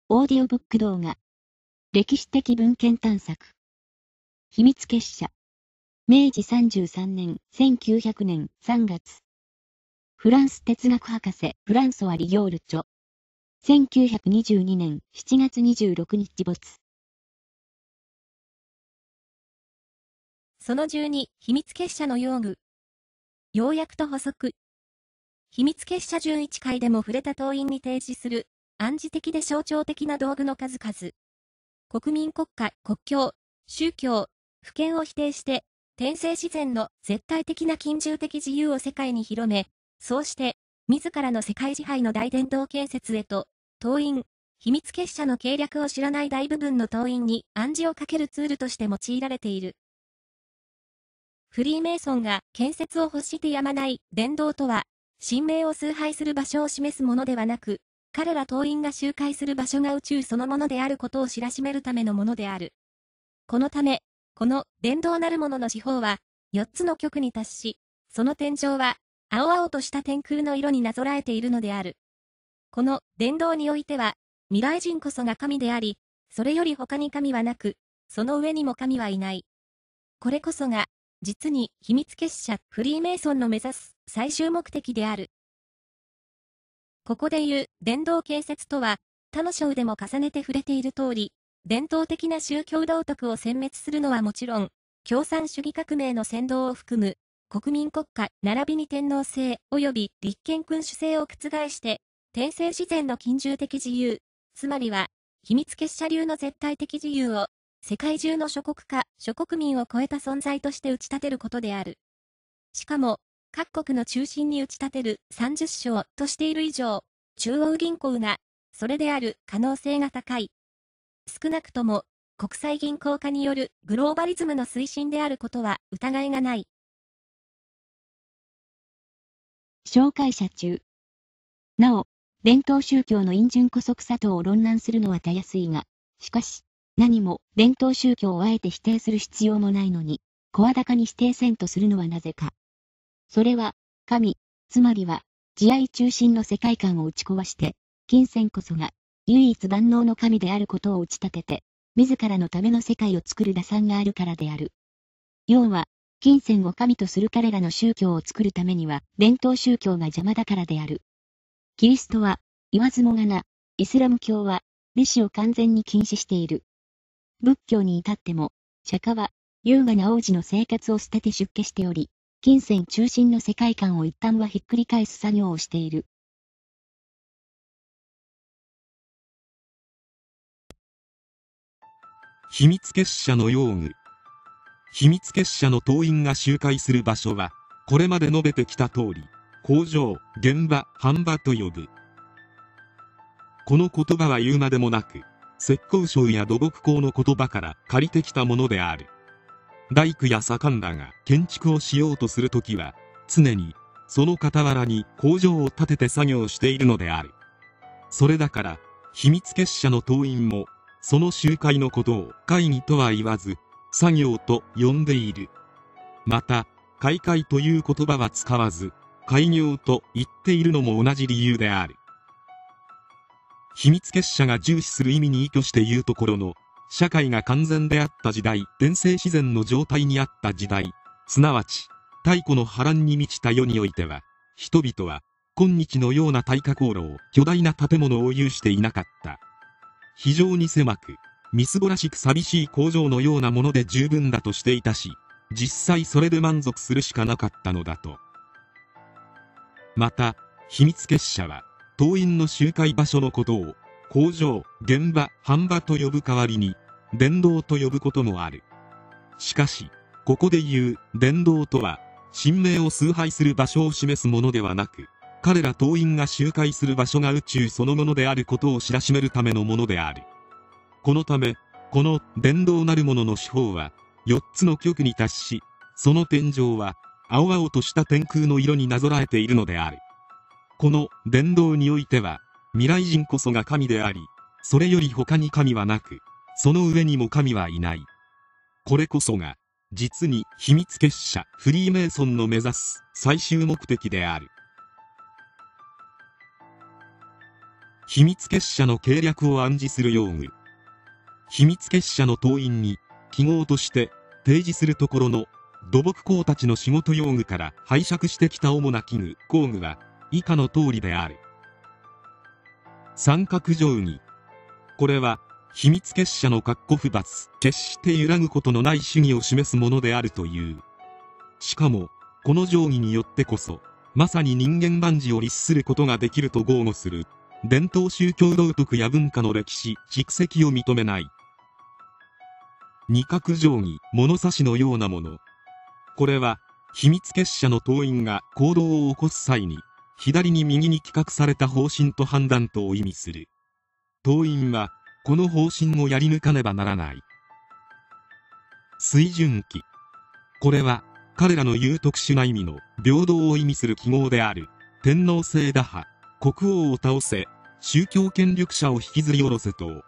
オーディオブック動画。歴史的文献探索。秘密結社。明治33年、1900年3月。フランス哲学博士、フランソワ・リギョール著。1922年7月26日没。 その12、秘密結社の用具。要約と補足。秘密結社11回でも触れた党員に提示する、暗示的で象徴的な道具の数々。国民国家、国境、宗教、府権を否定して、天性自然の絶対的な近従的自由を世界に広め、そうして、自らの世界支配の大伝道建設へと、党員、秘密結社の計略を知らない大部分の党員に暗示をかけるツールとして用いられている。フリーメイソンが建設を欲してやまない伝道とは、神明を崇拝する場所を示すものではなく、彼ら党員が集会する場所が宇宙そのものであることを知らしめるためのものである。このため、この伝道なるものの四方は、4つの極に達し、その天井は、青々とした天空の色になぞらえているのである。この伝道においては、未来人こそが神であり、それより他に神はなく、その上にも神はいない。これこそが、実に秘密結社フリーメイソンの目指す最終目的である。ここで言う伝道建設とは、他の章でも重ねて触れている通り、伝統的な宗教道徳を殲滅するのはもちろん、共産主義革命の先導を含む、国民国家並びに天皇制及び立憲君主制を覆して、天性自然の近従的自由、つまりは、秘密結社流の絶対的自由を、世界中の諸国家、諸国民を超えた存在として打ち立てることである。しかも、各国の中心に打ち立てる30章としている以上、中央銀行が、それである可能性が高い。少なくとも、国際銀行化によるグローバリズムの推進であることは疑いがない。 紹介者中。なお、伝統宗教の陰順姑息佐藤を論難するのはたやすいが、しかし、何も伝統宗教をあえて否定する必要もないのに、声高に否定せんとするのはなぜか。それは、神、つまりは、慈愛中心の世界観を打ち壊して、金銭こそが、唯一万能の神であることを打ち立てて、自らのための世界を作る打算があるからである。要は、金銭を神とする彼らの宗教を作るためには、伝統宗教が邪魔だからである。キリストは、言わずもがな、イスラム教は、利子を完全に禁止している。仏教に至っても、釈迦は、優雅な王子の生活を捨てて出家しており、金銭中心の世界観を一旦はひっくり返す作業をしている。 秘密結社の用具。秘密結社の党員が集会する場所は、これまで述べてきた通り、工場、現場、飯場と呼ぶ。この言葉は言うまでもなく、浙江省や土木工の言葉から借りてきたものである。大工や左官らが建築をしようとするときは、常に、その傍らに工場を建てて作業しているのである。それだから、秘密結社の党員も、その集会のことを会議とは言わず、作業と呼んでいる。また、開会という言葉は使わず、開業と言っているのも同じ理由である。秘密結社が重視する意味に依拠して言うところの、社会が完全であった時代、天性自然の状態にあった時代、すなわち、太古の波乱に満ちた世においては、人々は、今日のような耐火航路、巨大な建物を有していなかった。非常に狭く、みすぼらしく寂しい工場のようなもので十分だとしていたし、実際それで満足するしかなかったのだと。また、秘密結社は、党員の集会場所のことを、工場、現場、飯場と呼ぶ代わりに、伝道と呼ぶこともある。しかし、ここで言う、伝道とは、神明を崇拝する場所を示すものではなく、彼ら党員が集会する場所が宇宙そのものであることを知らしめるためのものである。このため、この伝道なるものの手法は、4つの極に達し、その天井は、青々とした天空の色になぞらえているのである。この伝道においては、未来人こそが神であり、それより他に神はなく、その上にも神はいない。これこそが、実に秘密結社フリーメイソンの目指す最終目的である。 秘密結社の計略を暗示する用具。秘密結社の党員に記号として提示するところの土木工たちの仕事用具から拝借してきた主な器具工具は以下の通りである。三角定規。これは秘密結社の不罰決して揺らぐことのない主義を示すものであるという。しかもこの定規によってこそまさに人間万事を律することができると豪語する伝統宗教道徳や文化の歴史蓄積を認めない。二角定規物差しのようなもの。これは秘密結社の党員が行動を起こす際に左に右に企画された方針と判断とを意味する。党員はこの方針をやり抜かねばならない。水準記。これは彼らの言う特殊な意味の平等を意味する記号である。天皇制打破国王を倒せ宗教権力者を引きずり下ろせと。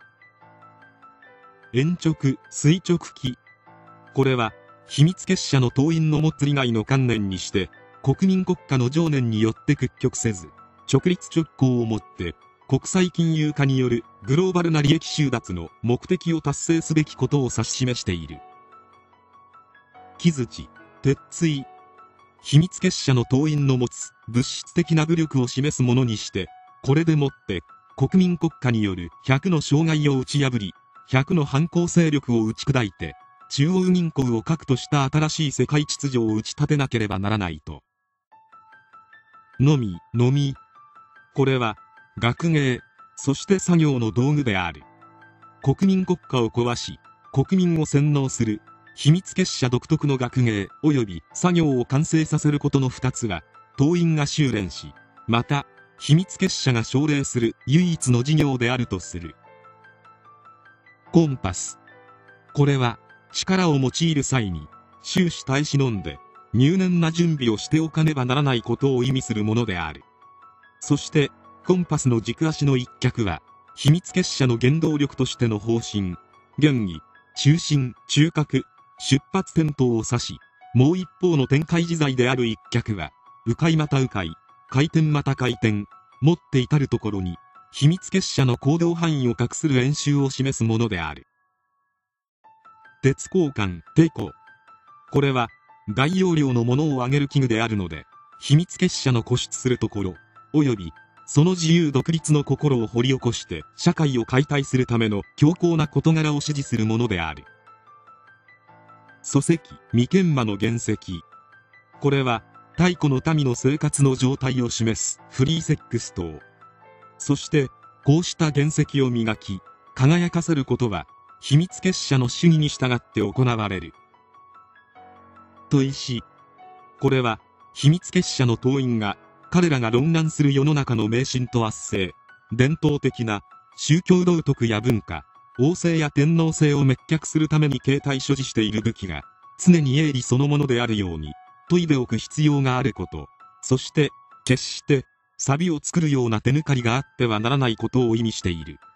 鉛直垂直記。これは秘密結社の党員の持つ利害の観念にして国民国家の情念によって屈曲せず直立直行をもって国際金融化によるグローバルな利益収奪の目的を達成すべきことを指し示している。木槌鉄槌。秘密結社の党員の持つ物質的な武力を示すものにしてこれでもって国民国家による100の障害を打ち破り100の反抗勢力を打ち砕いて中央銀行を核とした新しい世界秩序を打ち立てなければならないと。のみ。これは学芸そして作業の道具である。国民国家を壊し国民を洗脳する秘密結社独特の学芸及び作業を完成させることの2つは党員が修練しまた秘密結社が奨励する唯一の事業であるとする。コンパス。これは力を用いる際に終始耐え忍んで入念な準備をしておかねばならないことを意味するものである。そしてコンパスの軸足の一脚は秘密結社の原動力としての方針原義中心中核出発点等を指しもう一方の展開自在である一脚は迂回また迂回回転また回転持って至るところに秘密結社の行動範囲を画する演習を示すものである。鉄交換テコ。これは大容量のものを上げる器具であるので秘密結社の固執するところ及びその自由独立の心を掘り起こして社会を解体するための強硬な事柄を指示するものである。礎石未研磨の原石。これは太古の民の生活の状態を示すフリーセックス等。そしてこうした原石を磨き輝かせることは秘密結社の主義に従って行われる。砥石。これは秘密結社の党員が彼らが論難する世の中の迷信と圧政伝統的な宗教道徳や文化王政や天皇制を滅却するために携帯所持している武器が常に営利そのものであるように研いでおく必要があること、そして決して錆を作るような手抜かりがあってはならないことを意味している。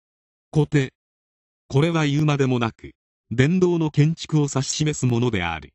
鏝。これは言うまでもなく伝道の建築を指し示すものである。